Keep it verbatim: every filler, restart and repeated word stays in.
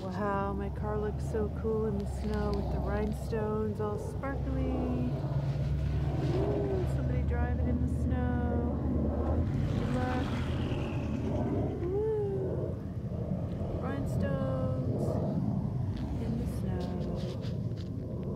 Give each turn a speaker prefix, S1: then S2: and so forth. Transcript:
S1: Wow, my car looks so cool in the snow with the rhinestones all sparkly. Ooh, somebody driving in the snow.